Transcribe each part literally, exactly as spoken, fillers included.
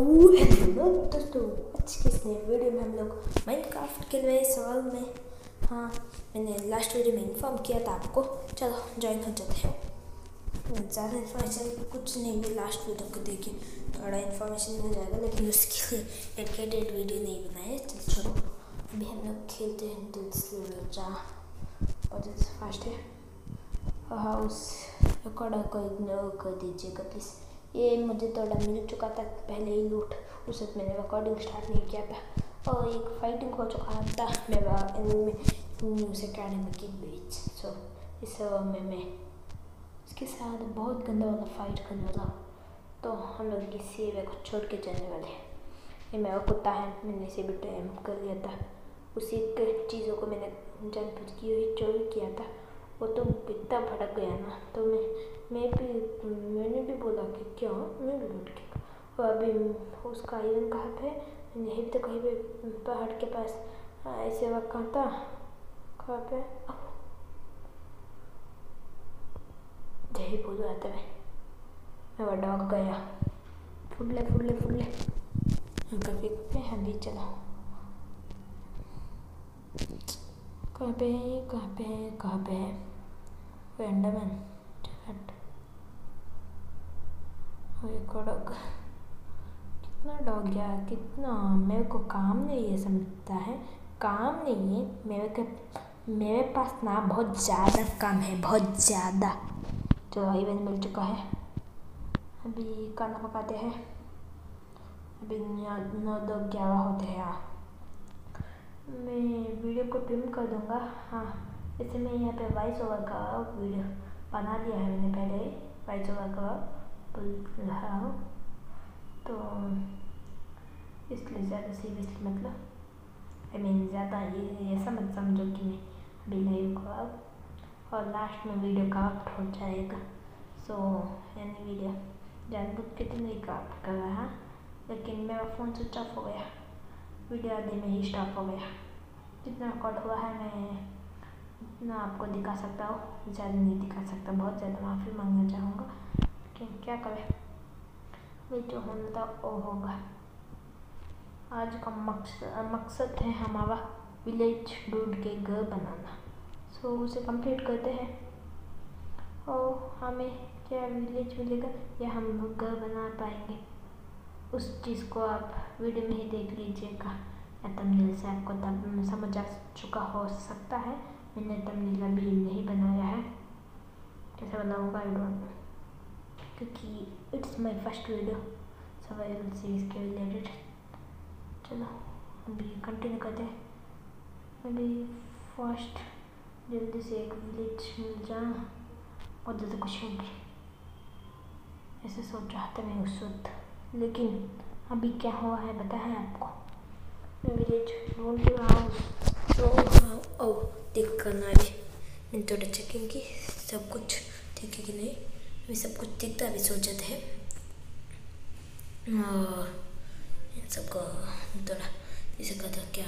Hello दोस्तों, आज के इस नए वीडियो में हम लोग माइनक्राफ्ट के नए सवाल में, हाँ मैंने लास्ट वीडियो में इन्फॉर्म किया था आपको। चलो ज्वाइन हो जाते हैं। ज़्यादा इन्फॉर्मेशन कुछ नहीं है, लास्ट वीडियो को देखिए थोड़ा इन्फॉर्मेशन मिल जाएगा, लेकिन उसके लिए डेडिकेटेड वीडियो नहीं बनाए। चलो छोड़ो, अभी हम लोग खेलते हैं दिल्स लेवल जहाँ और फास्ट है हाउस। रिकॉर्डर को इग्नोर कर दीजिएगा प्लीज़। ये मुझे थोड़ा मिल चुका था पहले ही लूट, उस वक्त मैंने रिकॉर्डिंग स्टार्ट नहीं किया था और एक फाइटिंग हो चुका था मेरा न्यूज़ अकेडमी के बीच। सो इस में मैं इसके साथ बहुत गंदा वाला फाइट करने वाला, तो हम लोग किसी वे को छोड़ के जाने वाले हैं। ये मेरा कुत्ता है, मैंने इसे भी टाइम कर लिया था, उसी के चीज़ों को मैंने जान बुझ की हुई चोरी किया था। वो तो इतना भड़क गया ना, तो मैं मैं भी मैंने भी बोला कि क्या मैं लूट के, और अभी उसका आयरन कहाँ पे, नहीं तो कहीं पे पहाड़ के पास ऐसे रखा था। कहाँ पे यही बोल रहा था मैं मेरा डॉग गया। फुडले फुडले फुडले कभी पे हम भी चला। कहाँ पे कहाँ पे कहाँ पे है अंडरमैन चैट। डॉग कितना डॉग गया, कितना मेरे को काम नहीं है, समझता है काम नहीं है मेरे के मेरे पास ना, बहुत ज़्यादा काम है, बहुत ज़्यादा। तो इवेंट मिल चुका है, अभी खाना पकाते हैं। अभी नौ दो ग्यारह होते हैं। हाँ मैं वीडियो को ट्रिम कर दूँगा। हाँ वैसे मैं यहाँ पे वॉइस ओवर का वीडियो बना लिया है मैंने पहले ही, वॉइस ओवर का बोल रहा हूँ, तो इसलिए ज़्यादा सीरियसली मतलब आई मीन ज़्यादा ये ऐसा मत समझो कि मैं अभी नहीं रुका और लास्ट में वीडियो काट हो जाएगा। सो यानी वीडियो जानबूझ के तो नहीं काट कर रहा, लेकिन मेरा फ़ोन स्विच ऑफ हो गया, वीडियो आधे में ही स्टॉप हो गया। जितना रिकॉर्ड हुआ है मैं उतना आपको दिखा सकता हूँ, ज़्यादा नहीं दिखा सकता, बहुत ज़्यादा माफ़ी मांगना चाहूँगा, लेकिन क्या करें, वही जो होना था वो होगा। आज का मकसद मकसद है हमारा विलेज ढूंढ के घर बनाना। सो उसे कंप्लीट करते हैं और हमें क्या विलेज मिलेगा या हम घर बना पाएंगे, उस चीज़ को आप वीडियो में ही देख लीजिएगा, या तमिल से आपको तब समझ आ चुका हो सकता है। मैंने तमिल अभी नहीं बनाया है, कैसे बनाऊँगा आई डोंट नो, क्योंकि it's my first video survival series के रिलेटेड। चलो अभी कंटिन्यू करते हैं। अभी फर्स्ट जल्दी से एक विलेज मिल जाए और ज़्यादा खुशी होगी, ऐसे सोच रहा था मैं उस वक्त, लेकिन अभी क्या हुआ है पता है आपको। मैं विलेज ढूंढ रहा हूँ तो हाँ ओ देख करना, अभी मैंने थोड़ा चेकिंग की सब कुछ ठीक है कि नहीं, अभी सब कुछ ठीक था। अभी सोचते हैं और इन सबको थोड़ा इसे कहता क्या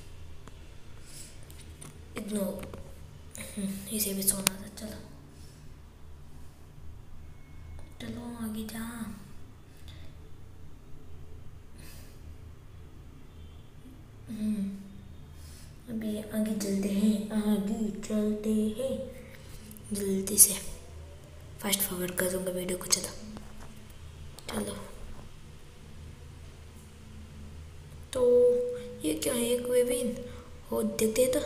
इग्नोर, इसे भी सोना था। चलो चलो आगे जा, अभी आगे चलते हैं, आगे चलते हैं जल्दी से, फास्ट फॉरवर्ड करूँगा वीडियो को। चलो चलो तो ये क्या है, एक वेविन हो देखते तो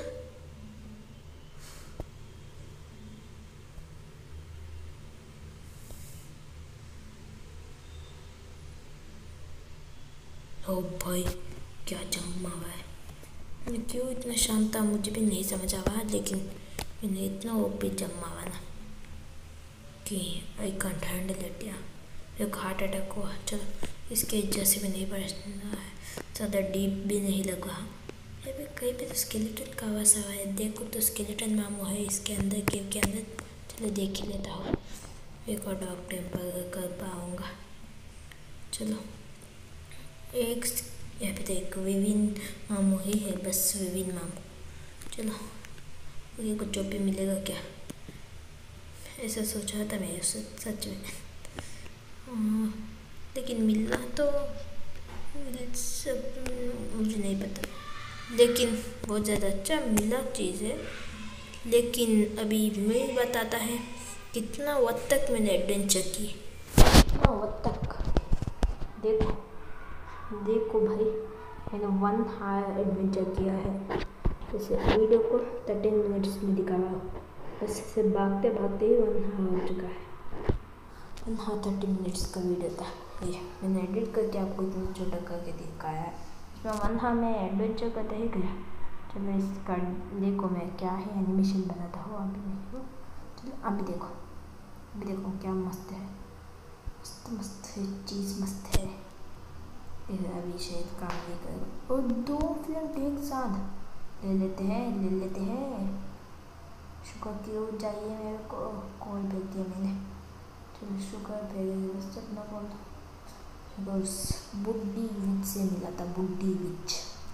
ओ भाई क्या जमा हुआ है, मैं क्यों इतना शांत था मुझे भी नहीं समझ आ रहा, लेकिन मैंने इतना ओपी जमा हुआ ना कि आई कांट हैंडल इट, या एक हार्ट अटैक हुआ। चलो इसके जैसे भी नहीं पड़ना है, ज़्यादा डीप भी नहीं लगा। अभी कहीं पे तो स्केलेटन का आवाज़ आया है, देखो तो स्केलेटन मामू है इसके अंदर, केव के अंदर। चलो देख ही लेता हूँ, एक और डॉग टेम्पर कर पाऊँगा। चलो एक यहाँ पे तो एक विविन मामू ही है, बस विविन मामू। चलो ये कुछ चोपी मिलेगा क्या, ऐसा सोचा था मैं सच में, लेकिन मिलना तो मुझे नहीं पता, लेकिन बहुत ज़्यादा अच्छा मिला चीज़ है। लेकिन अभी मैं बताता है कितना वक्त तक मैंने एडवेंचर की, कितना वक्त तक। देखो देखो भाई, मैंने वन हावर एडवेंचर किया है। जैसे वीडियो को थर्टीन मिनट्स में दिखा रहा हूँ, बस से भागते भागते ही वन हावर हो चुका है। वन हावर थर्टी मिनट्स का वीडियो था ये, मैंने एडिट करके आपको इतना छोटा करके दिखाया है। इसमें वन हावर में एडवेंचर करते ही गया। चलो इसका देखो मैं क्या है एनिमेशन बनाता हूँ अभी नहीं। चलो अभी देखो, अभी देखो क्या मस्त है, मस्त मस्त है चीज़, मस्त है। अभी शायद काम नहीं करेगा। और दो फिल्म एक साथ ले लेते हैं ले लेते हैं शुगर क्यों चाहिए मेरे को, कॉल भेज दिया मैंने। चलो शुगर भेज बस अपना कॉल। शुगर बुड्ढी विच से मिला था, बुड्ढी विच।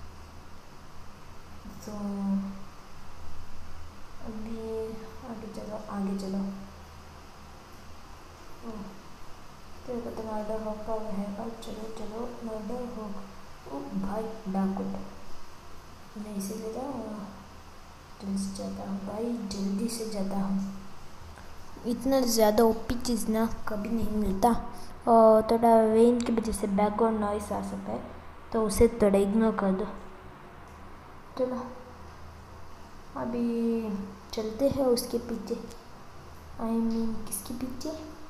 तो अभी आगे चलो आगे चलो। तेरे को तो मर्डर होगा रहेगा। चलो चलो मर्डर हो। ओ भाई डाकू, मैं इसे ले जाऊँ, जल्दी से जाता हूँ भाई, जल्दी से जाता हूँ। इतना ज़्यादा ओपी चीज़ ना कभी नहीं मिलता। और थोड़ा रेन की वजह से बैकग्राउंड नॉइस आ सकता है, तो उसे थोड़ा इग्नोर कर दो। चलो अभी चलते हैं उसके पीछे, आई I मीन mean, किसके पीछे,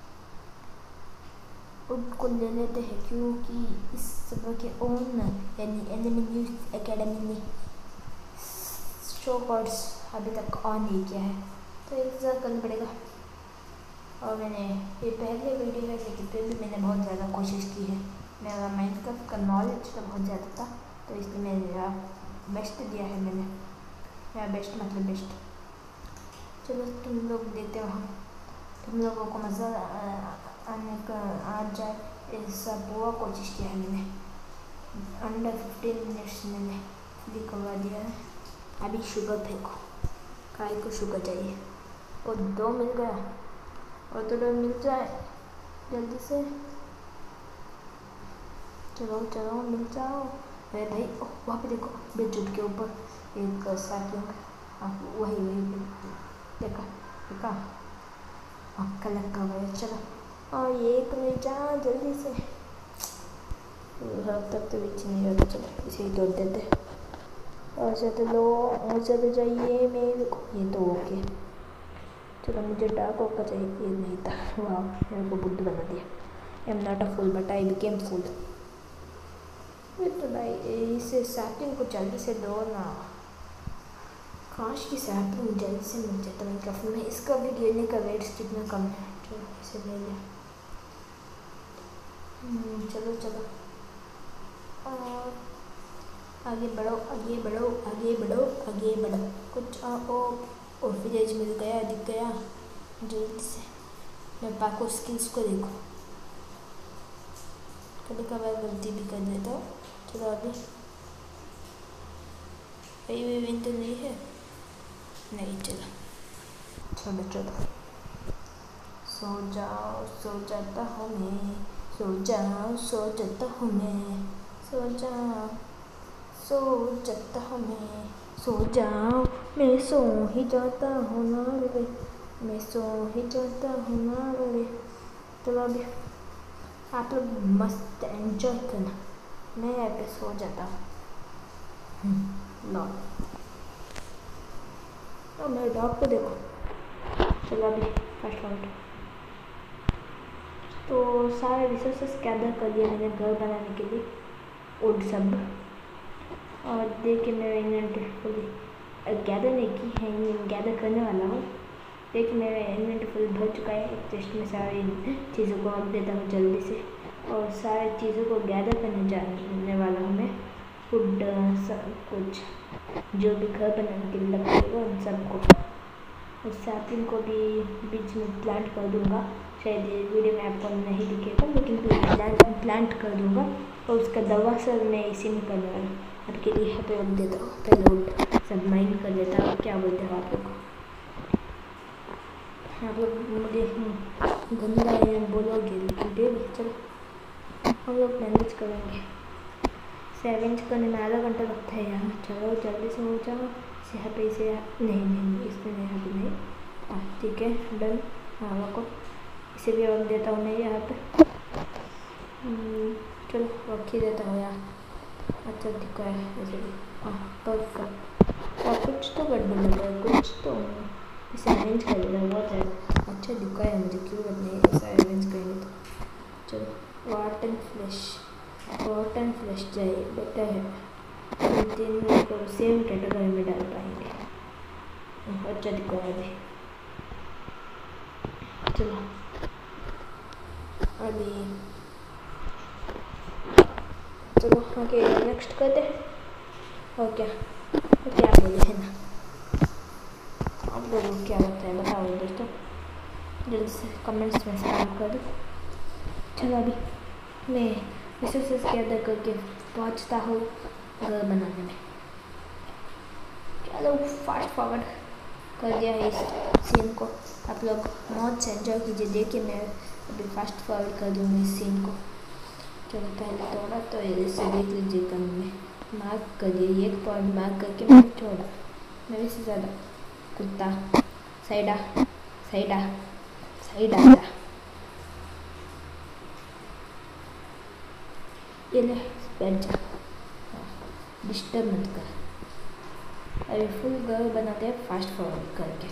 उनको ले लेते हैं, क्योंकि इस सब के ओन यानी एनिमी न्यूज़ एकेडमी ने शो कोड्स अभी तक ऑन नहीं किया है, तो इंतज़ार करना पड़ेगा। और मैंने ये पहले वीडियो है, लेकिन फिर भी मैंने बहुत ज़्यादा कोशिश की है। मेरा माइनक्राफ्ट का नॉलेज तो बहुत ज़्यादा था, तो इसलिए मैंने मेरा बेस्ट दिया है मैंने, मेरा बेस्ट मतलब बेस्ट। चलो तुम लोग देखते रहो, तुम लोगों को मज़ा आने का आ जाए ऐसा पूरा कोशिश किया है मैंने। अंडर फिफ्टीन मिनट्स मैंने फ्री करवा दिया है। अभी शुगर फेंको, काय को शुगर चाहिए। और दो मिल गया, और थोड़ा मिल जाए जल्दी से। चलो चलो मिल जाओ। अरे भाई वहाँ पे देखो, बेचूट के ऊपर एक सैपलिंग, हाँ वही वही देखा देखा, आपका लग का गया। चलो और ये एक मिल जा जल्दी से, तब तो बीच नहीं रहता। चलो इसे ही तोड़ देते, और ज़्यादा लो और ज़्यादा चाहिए मेरे को, ये तो ओके। चलो मुझे डार्क ओका चाहिए, ये नहीं था। वाह मेरे को बुद्ध बना दिया। I am not a fool but I became fool. तो भाई इसे सैपलिंग को जल्दी से दो ना, काश की सैपलिंग जल्दी से मिल जाता मैं काफ़ी में। इसका भी गिरने का रेट्स कितना कम है, चलो इसे ले लें। चलो चलो और आगे बढ़ो आगे बढ़ो आगे बढ़ो आगे बढ़ो। कुछ ओ और विलेज मिल गया, दिख गया जल्दी से। मैं पाको स्किल्स को देखो, कभी कभार गलती भी कर देता हूँ। चलो अभी भाई भी विन तो नहीं है, नहीं चलो चलो चलो। सो जाओ सो जाता हूँ मैं, सो जाओ सो जाता हूँ मैं, सो जाओ सो जाता हूँ मैं, सो जाओ मैं सो ही जाता हूँ ना रे, मैं सो ही जाता हूँ ना रे। चलो अभी आप लोग मस्त एंजॉय करना, मैं यहाँ पे सो जाता हूँ। नो तो मेरे डॉग को देखो। चलो अभी फर्स्ट आउट, तो सारे रिसोर्सेस गैदर कर लिए मैंने घर बनाने के लिए, वुड सब। और देखिए मेरा इन्वेंटरी फुल गैदर नहीं की है, गैदर करने वाला हूँ। देखिए मेरा इन्वेंटरी फुल भर चुका है। एक टेस्ट में सारी चीज़ों को रख देता हूँ जल्दी से, और सारी चीज़ों को गैदर करने जाने वाला हूँ मैं। वुड सब कुछ जो भी घर बनाने के लिए लगेगा उन सबको, उस सैपलिंग को भी बीच में प्लांट कर दूँगा। शायद ये वीडियो में आपको नहीं दिखेगा, लेकिन प्लांट प्लांट कर दूँगा। और उसका दवा सर मैं इसी में करने वाला हूँ। आपके लिए यहाँ पे रख देता हूँ, पहले वुड सब माइन कर देता हूँ। क्या बोलते हो आप लोग, आप लोग मुझे गंदा है बोलोगे, लेकिन चलो हम लोग मैनेज करेंगे। इसे अरेंज करने में आधा घंटा लगता है यार। चलो जल्दी से हो जाओ। इसे यहाँ पे इसे नहीं नहीं इसमें नहीं अभी नहीं। हाँ ठीक है डन। हाँ रखो, इसे भी रख देता हूँ मैं यहाँ पे। चलो रख ही देता हूँ यार। अच्छा दिखा है ऐसे भी। हाँ परफेक्ट। और कुछ तो गड़बड़ लग रहा है, कुछ तो इसे अरेंज कर देना बहुत ज़्यादा अच्छा दिखा है मुझे। क्यों नहीं ऐसा अरेंज करेंगे तो। चलो वाट एंड फ्लैश, वाट एंड फ्लैश जाए बेटर है। तीन को सेम कैटेगरी में डाल पाएंगे। अच्छा दिखा है अभी। चलो अभी चलो ओके नेक्स्ट करते हैं। और क्या तो क्या बोले है ना, आप लोगों को क्या लगता है बताओ दोस्तों, जल्दी से कमेंट्स में स्पैम कर दो। चलो अभी मैं इसे ज़्यादा करके पहुँचता हूँ घर बनाने में। चलो फास्ट फॉरवर्ड कर दिया है इस सीन को। आप लोग मौज से एंजॉय कीजिए। देखिए मैं अभी फास्ट फॉरवर्ड कर दूँगी इस सीन को। चलो पहले तोड़ा तो इसे देख लीजिए। कम में मार्क करिए, एक पॉइंट मार्क करके मैंने छोड़ा। मेरे से ज़्यादा कुत्ता साइडा साइडा साइड आ जा। ये ले बैठ जा, डिस्टर्ब मत कर। अभी फुल घर बनाते हैं फास्ट फॉरवर्ड करके।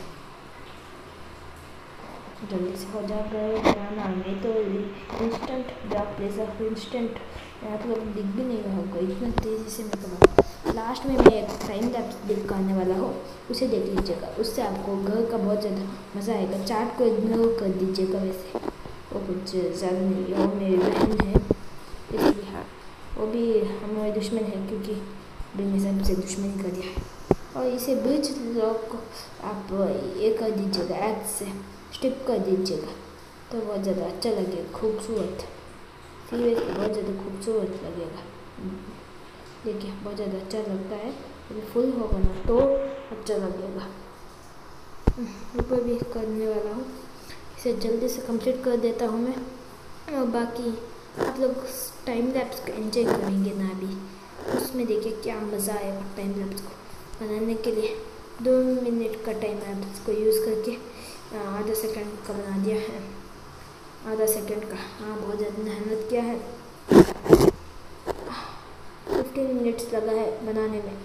जल्दी से हो जाए घर बनाना। नहीं तो इंस्टेंट ब्लॉक प्लेस इंस्टेंट यहाँ तो लोग दिख भी नहीं रहा होगा, इतना तेज़ी से मैं करूँगा। लास्ट में मैं एक टाइम लैप्स दिखाने वाला हूँ, उसे देख लीजिएगा। उससे आपको घर का बहुत ज़्यादा मज़ा आएगा। चार्ट को इग्नोर कर दीजिएगा, वैसे वो कुछ ज़्यादा नहीं है। वो मेरी बहन है इसलिए, हाँ वो भी हमारे दुश्मन है क्योंकि मैंने सबसे दुश्मनी कर दिया है। और इसे बीच लॉक आप ये कर दीजिएगा, ऐड से स्टिप कर दीजिएगा तो बहुत ज़्यादा अच्छा लगेगा, खूबसूरत। सीरियसली बहुत ज़्यादा खूबसूरत लगेगा। देखिए बहुत ज़्यादा अच्छा लगता है। अभी फुल होगा ना तो अच्छा लगेगा। ऊपर भी करने वाला हूँ, इसे जल्दी से कंप्लीट कर देता हूँ मैं। और बाकी आप लोग टाइम लैप्स को एंजॉय करेंगे ना अभी, उसमें देखिए क्या मज़ा आएगा। टाइम लैप्स को बनाने के लिए दो मिनट का टाइम लैप्स को यूज़ करके आधा सेकंड का बना दिया है। आधा सेकंड का, हाँ बहुत ज़्यादा मेहनत किया है। फिफ्टीन मिनट्स लगा है बनाने में,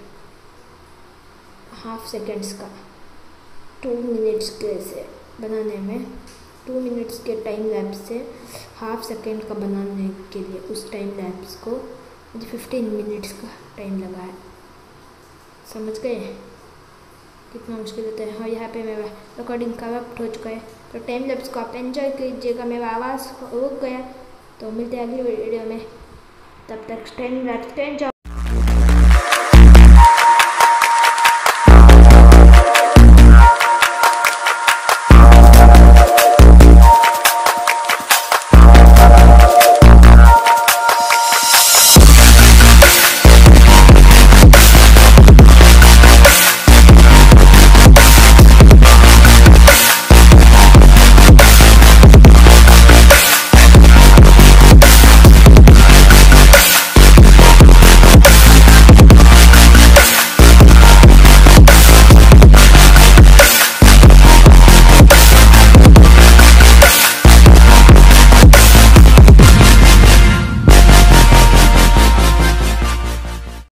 हाफ सेकंड्स का। टू मिनट्स के से बनाने में, टू मिनट्स के टाइम लैप्स से हाफ सेकंड का बनाने के लिए उस टाइम लैप्स को मुझे फिफ्टीन मिनट्स का टाइम लगा है। समझ गए कितना मुश्किल होता है। और यहाँ पे मेरा रिकॉर्डिंग करप्ट हो चुका है, तो टाइम लैप्स को आप एंजॉय कीजिएगा। मेरा आवाज़ रुक गया, तो मिलते हैं अगली वीडियो में। तब तक टाइम लैप्स को एंजॉय